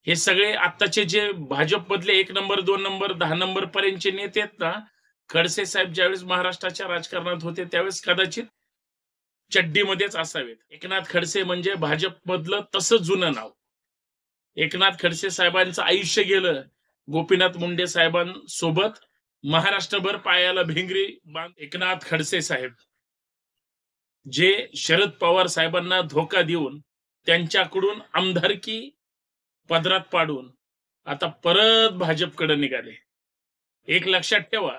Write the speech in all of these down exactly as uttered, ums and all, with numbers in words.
हे सगळे आत्ताचे जे भाजप मधले एक नंबर, दोन नंबर, दहा नंबर पर्यंतचे नेते आहेत ना, खडसे साहेब ज्यावेळेस महाराष्ट्राच्या राजकारणात होते त्यावेळेस कदाचित चड्डीमध्येच असावेत. एकनाथ खडसे म्हणजे भाजपमधलं तसं जुनं नाव. एकनाथ खडसे साहेबांचं आयुष्य गेलं गोपीनाथ मुंडे साहेबांसोबत महाराष्ट्रभर पायाला भिंगरी बांध एकनाथ खडसे साहेब जे शरद पवार साहेबांना धोका देऊन त्यांच्याकडून आमदारकी पदरात पाडून आता परत भाजपकडे निघाले. एक लक्षात ठेवा,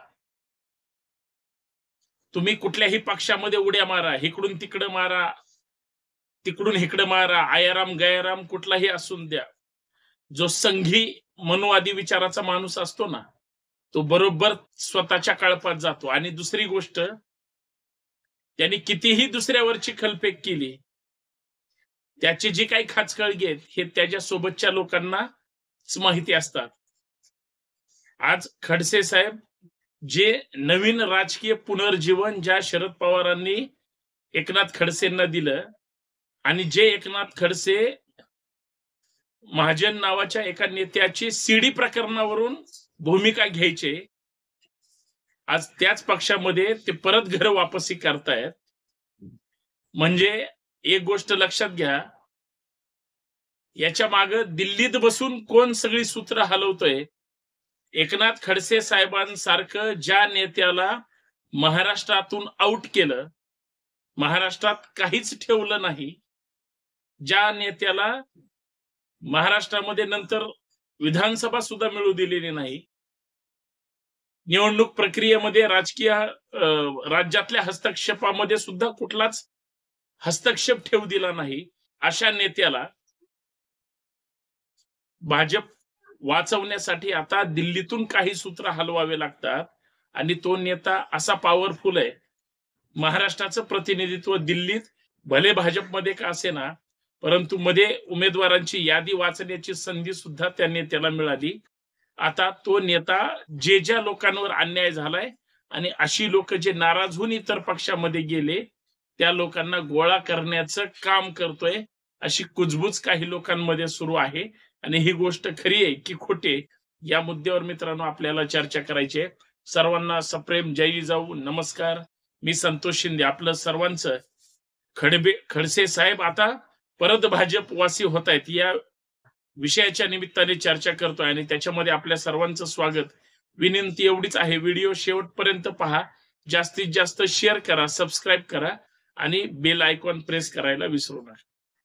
तुम्ही कुठल्याही पक्षामध्ये उड्या मारा, इकडून तिकडं मारा, तिकडून इकडं मारा, आयाराम गयाराम कुठलाही असून द्या. जो संघी मनोवादी विचाराचा माणूस असतो ना, तो बरोबर स्वतःच्या कळपात जातो. आणि दुसरी गोष्ट, त्यांनी कितीही दुसऱ्यावरची खलपेक केली, त्याची जी काही खाचखळगी आहेत हे त्याच्या सोबतच्या लोकांनाच माहिती असतात. आज खडसे साहेब जे नवीन राजकीय पुनर्जीवन ज्या शरद पवारांनी एकनाथ खडसेंना दिलं आणि जे एकनाथ खडसे महाजन नावाच्या एका नेत्याची सीडी प्रकरणावरून भूमिका घ्यायचे, आज त्याच पक्षामध्ये ते परत घर वापसी करतायत. म्हणजे एक गोष्ट लक्षात घ्या, याच्या मागे दिल्लीत बसून कोण सगळी सूत्र हलवतोय. एकनाथ खडसे साहेबांसारखं ज्या नेत्याला महाराष्ट्रातून आउट केलं, महाराष्ट्रात काहीच ठेवलं नाही, ज्या नेत्याला महाराष्ट्रामध्ये नंतर विधानसभा सुद्धा मिळू दिलेली नाही, निवडणूक प्रक्रियेमध्ये राजकीय राज्यातल्या हस्तक्षेपामध्ये सुद्धा कुठलाच हस्तक्षेप ठेवू दिला नाही, अशा नेत्याला भाजप वाचवण्यासाठी आता दिल्लीतून काही सूत्र हलवावे लागतात. आणि तो नेता असा पॉवरफुल आहे, महाराष्ट्राचं प्रतिनिधित्व दिल्लीत भले भाजपमध्ये का असेना, परंतु मध्ये उमेदवारांची यादी वाचण्याची संधी सुद्धा त्या नेत्याला मिळाली. आता तो नेता जे ज्या लोकांवर अन्याय झालाय आणि अशी लोक जे नाराज होऊन इतर पक्षामध्ये गेले त्या लोकांना गोळा करण्याचं काम करतोय, अशी कुजबूज काही लोकांमध्ये सुरू आहे. आणि ही गोष्ट खरी आहे की खोटे, या मुद्द्यावर मित्रांनो आपल्याला चर्चा करायची आहे. सर्वांना सप्रेम जय जिजाऊ, नमस्कार. मी संतोष शिंदे, आपलं सर्वांचं खडबे खडसे साहेब आता परत भाजपवासी होत आहेत या विषयाच्या निमित्ताने चर्चा करतोय आणि त्याच्यामध्ये आपल्या सर्वांचं स्वागत. विनंती एवढीच आहे, व्हिडिओ शेवटपर्यंत पहा, जास्तीत जास्त शेअर करा, सबस्क्राईब करा आणि बेल आयकॉन प्रेस करायला विसरू नका.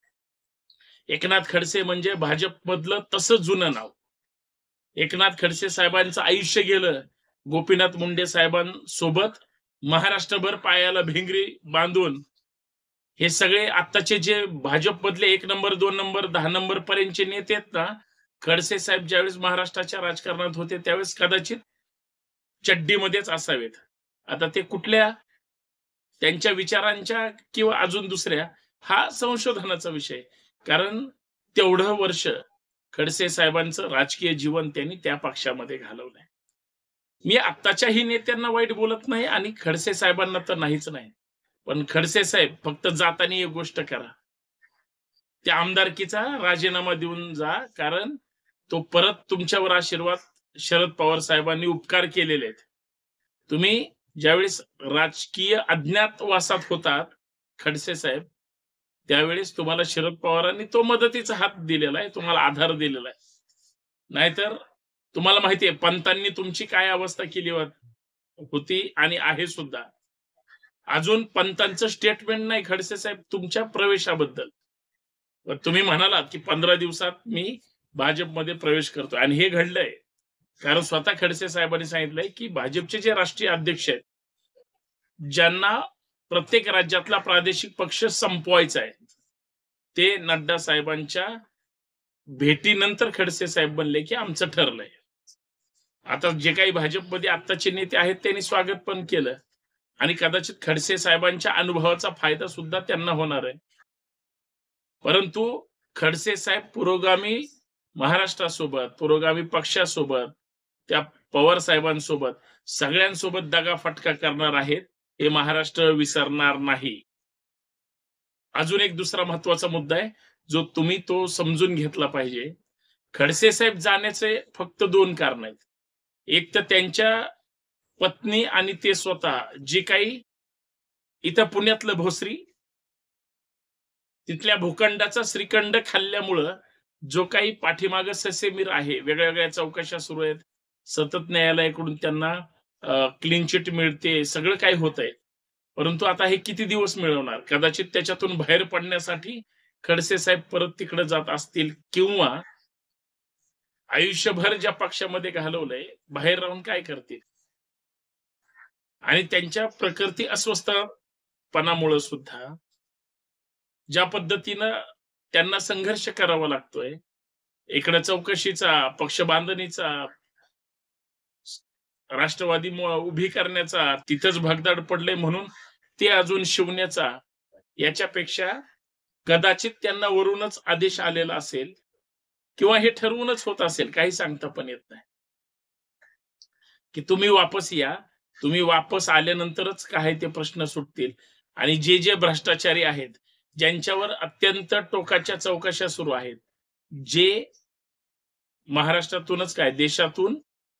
एकनाथ खडसे म्हणजे भाजपमधलं तसं जुनं नाव. एकनाथ खडसे साहेबांचं आयुष्य गेलं गोपीनाथ मुंडे साहेबांसोबत महाराष्ट्रभर पायाला भिंगरी बांधून. हे सगळे आत्ताचे जे भाजप मधले एक नंबर, दोन नंबर, दहा नंबर पर्यंतचे नेते आहेत ना, खडसे साहेब ज्यावेळेस महाराष्ट्राच्या राजकारणात होते त्यावेळेस कदाचित चड्डीमध्येच असावेत. आता ते कुठल्या त्यांच्या विचारांच्या किंवा अजून दुसऱ्या, हा संशोधनाचा विषय. कारण तेवढं वर्ष खडसे साहेबांचं राजकीय जीवन त्यांनी त्या पक्षामध्ये घालवलंय. मी आत्ताच्याही नेत्यांना वाईट बोलत नाही आणि खडसे साहेबांना तर नाहीच नाही, पण खडसे साहेब फक्त जाताना एक गोष्ट करा, त्या आमदारकीचा राजीनामा देऊन जा, कारण तो परत तुमच्यावर आशीर्वाद शरद पवार साहेबांनी उपकार केलेले आहेत. तुम्ही ज्यावेळेस राजकीय अज्ञातवासात होतात खडसे साहेब, त्यावेळेस तुम्हाला शरद पवारांनी तो मदतीचा हात दिलेला आहे, तुम्हाला आधार दिलेला आहे. नाहीतर तुम्हाला माहिती आहे पंतांनी तुमची काय अवस्था केली होती आणि आहे सुद्धा. अजून पंतांचं स्टेटमेंट नाही खडसे साहेब तुमच्या प्रवेशाबद्दल. तुम्ही म्हणालात की पंधरा दिवसात मी भाजपमध्ये प्रवेश करतो आणि हे घडलंय, कारण स्वतः खडसे साहेबांनी सांगितलंय की भाजपचे जे राष्ट्रीय अध्यक्ष आहेत, ज्यांना प्रत्येक राज्यातला प्रादेशिक पक्ष संपवायचा आहे, ते नड्डा साहेबांच्या भेटीनंतर खडसे साहेब बनले की आमचं ठरलंय. आता जे काही भाजपमध्ये आत्ताचे नेते आहेत त्यांनी स्वागत पण केलं आणि कदाचित खडसे साहेबांच्या अनुभवाचा फायदा सुद्धा त्यांना होणार आहे. परंतु खडसे साहेब पुरोगामी महाराष्ट्रासोबत, पुरोगामी पक्षासोबत, त्या पवार साहेबांसोबत सगळ्यांसोबत दगाफटका करणार आहेत, हे महाराष्ट्र विसरणार नाही. अजून एक दुसरा महत्वाचा मुद्दा आहे जो तुम्ही तो समजून घेतला पाहिजे. खडसे साहेब जाण्याचे फक्त दोन कारण आहेत. एक तर त्यांच्या पत्नी आणि ते स्वतः जे काही इथं पुण्यातलं भोसरी तिथल्या भूखंडाचा श्रीखंड खाल्ल्यामुळं जो काही पाठीमागं ससेमीर आहे, वेगळ्या वेगळ्या चौकशा सुरू आहेत, सतत न्यायालयाकडून त्यांना क्लीन चिट मिळते, सगळं काही होतंय. परंतु आता हे किती दिवस मिळवणार? कदाचित त्याच्यातून बाहेर पडण्यासाठी खडसे साहेब परत तिकडे जात असतील किंवा आयुष्यभर ज्या पक्षामध्ये घालवलंय, बाहेर राहून काय करतील? आणि त्यांच्या प्रकृती अस्वस्थपणामुळे सुद्धा ज्या पद्धतीनं त्यांना संघर्ष करावा लागतोय, इकडे चौकशीचा, पक्ष बांधणीचा, राष्ट्रवादी उभी करण्याचा, तिथंच भगदाड पडले म्हणून ते अजून शिवण्याचा, याच्यापेक्षा कदाचित त्यांना वरूनच आदेश आलेला असेल किंवा हे ठरवूनच होत असेल, काही सांगता पण येत नाही, की तुम्ही वापस या. तुम्ही वापस आल्यानंतरच काय ते प्रश्न सुटतील. आणि जे जे भ्रष्टाचारी आहेत, ज्यांच्यावर अत्यंत टोकाच्या चौकशा सुरू आहेत, जे महाराष्ट्रातूनच काय देशातून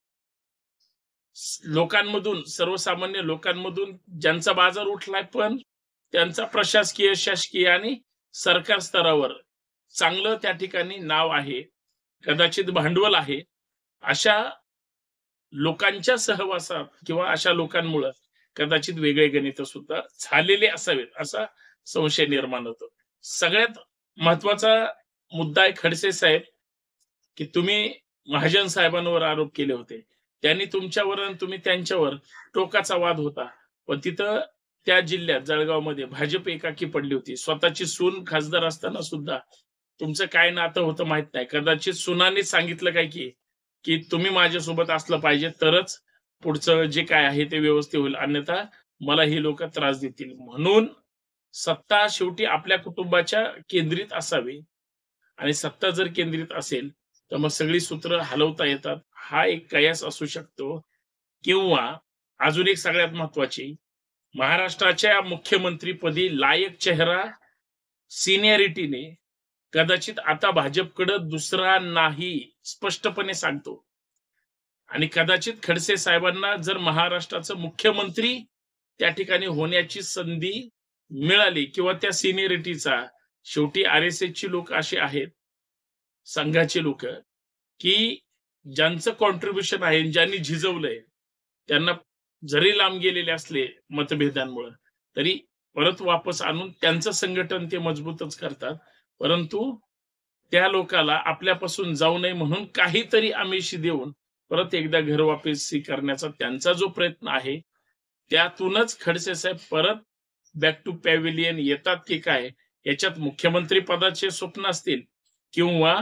लोकांमधून, सर्वसामान्य लोकांमधून ज्यांचा बाजार उठलाय, पण त्यांचा प्रशासकीय, शासकीय आणि सरकार स्तरावर चांगलं त्या ठिकाणी नाव आहे, कदाचित भांडवल आहे, अशा लोकांच्या सहवासात किंवा अशा लोकांमुळे कदाचित वेगळे गणित सुद्धा झालेले असावेत, असा संशय निर्माण होतो. सगळ्यात महत्वाचा मुद्दा आहे खडसे साहेब, की तुम्ही महाजन साहेबांवर आरोप केले होते, त्यांनी तुमच्यावर आणि तुम्ही त्यांच्यावर टोकाचा वाद होता, पण तिथं त्या जिल्ह्यात जळगावमध्ये भाजप एकाकी पडली होती. स्वतःची सून खासदार असताना सुद्धा तुमचं काय नातं होतं माहित नाही. कदाचित सुनाने सांगितलं काय की की तुम्ही माझ्यासोबत असलं पाहिजे, तरच पुढचं जे काय आहे ते व्यवस्थित होईल, अन्यथा मला ही लोक त्रास देतील. म्हणून सत्ता शेवटी आपल्या कुटुंबाच्या केंद्रित असावी, आणि सत्ता जर केंद्रित असेल तर मग सगळी सूत्र हलवता येतात. हा एक कयास असू शकतो. किंवा अजून एक सगळ्यात महत्वाची, महाराष्ट्राच्या मुख्यमंत्रीपदी लायक चेहरा सिनियरिटीने कदाचित आता भाजपकडे दुसरा नाही, स्पष्टपणे सांगतो. आणि कदाचित खडसे साहेबांना जर महाराष्ट्राचं मुख्यमंत्री त्या ठिकाणी होण्याची संधी मिळाली किंवा त्या सिनियरिटीचा, शेवटी आर एस एस ची लोक असे आहेत, संघाचे लोक, की ज्यांचं कॉन्ट्रीब्युशन आहे, ज्यांनी झिजवलंय, त्यांना जरी लांब गेलेले असले मतभेदांमुळे, तरी परत वापस आणून त्यांचं संघटन ते मजबूतच करतात. परंतु त्या लोकाला आपल्यापासून जाऊ नये म्हणून काहीतरी आमिष देऊन परत एकदा घर वापसी करण्याचा त्यांचा जो प्रयत्न आहे, त्यातूनच खडसे साहेब परत बॅक टू पॅव्हिलियन येतात की काय, याच्यात मुख्यमंत्री पदाचे स्वप्न असतील किंवा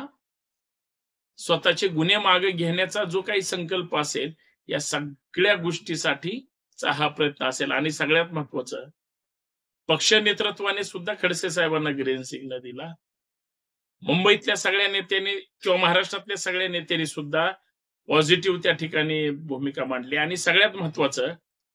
स्वतःचे गुन्हे मागे घेण्याचा जो काही संकल्प असेल, या सगळ्या गोष्टीसाठीचा हा प्रयत्न असेल. आणि सगळ्यात महत्वाचं, पक्ष नेतृत्वाने सुद्धा खडसे साहेबांना ग्रीन सिग्नल दिला. मुंबईतल्या सगळ्या नेत्यांनी किंवा महाराष्ट्रातल्या सगळ्या नेत्यांनी सुद्धा पॉझिटिव्ह त्या ठिकाणी भूमिका मांडली. आणि सगळ्यात महत्वाचं,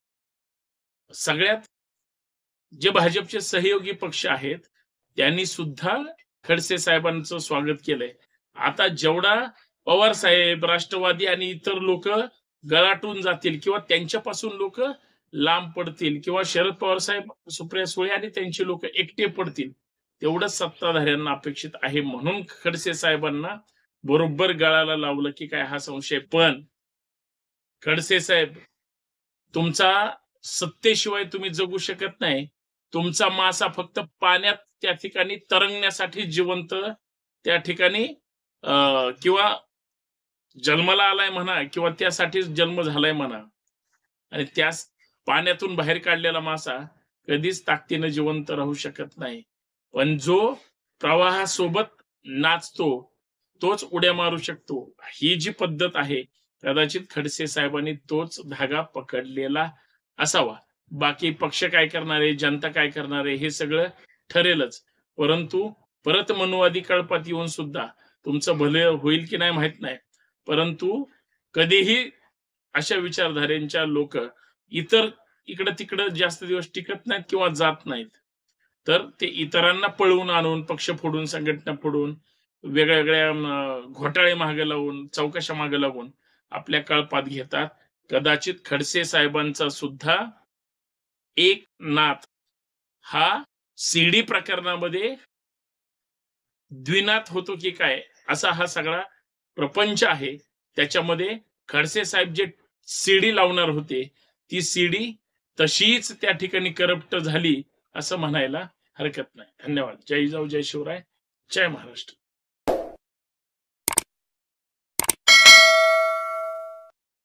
सगळ्यात जे भाजपचे सहयोगी पक्ष आहेत त्यांनी सुद्धा खडसे साहेबांचं स्वागत केलंय. आता जेवढा पवार साहेब, राष्ट्रवादी आणि इतर लोक गळाटून जातील किंवा त्यांच्यापासून लोक लांब पडतील किंवा शरद पवार साहेब, सुप्रिया सुळे आणि त्यांची लोक एकटे पडतील, तेवढंच सत्ताधाऱ्यांना अपेक्षित आहे. म्हणून खडसे साहेबांना बरोबर गळाला लावलं की काय हा संशय. पण खडसे साहेब, तुमचा सत्तेशिवाय तुम्ही जगू शकत नाही. तुमचा मासा फक्त पाण्यात त्या ठिकाणी तरंगण्यासाठी जिवंत त्या ठिकाणी किंवा जन्माला आलाय म्हणा किंवा त्यासाठीच जन्म झालाय म्हणा, आणि त्यास पाण्यातून बाहेर काढलेला मासा कधीच ताकदीने जिवंत राहू शकत नाही. पण जो प्रवाहासोबत नाचतो तोच उड्या मारू शकतो. ही जी पद्धत आहे, कदाचित खडसे साहेबांनी तोच धागा पकडलेला असावा. बाकी पक्ष काय करणार आहे, जनता काय करणार आहे, हे सगळं ठरेलच. परंतु परत मनुवादी कळपात येऊन सुद्धा तुमचं भले होईल की नाही माहित नाही, परंतु कधीही अशा विचारधारेच्या लोक इतर इकडे तिकडे जास्त दिवस टिकत नाहीत किंवा जात नाहीत. तर ते इतरांना पळवून आणून, पक्ष फोडून, संघटना फोडून वेगळ्या वेगळ्या घोटाळे मागे लावून, चौकशा मागे लागून आपल्या कळपात घेतात. कदाचित खडसे साहेबांचा सुद्धा एक नात हा सीडी प्रकरणामध्ये द्विनाथ होतो की काय, असा हा सगळा प्रपंच आहे. त्याच्यामध्ये खडसे साहेब जे सीडी लावणार होते, ती सीडी तशीच त्या ठिकाणी करप्ट झाली असं म्हणायला हरकत नाही. धन्यवाद. जय जिजाऊ, जय शिवराय, जय महाराष्ट्र.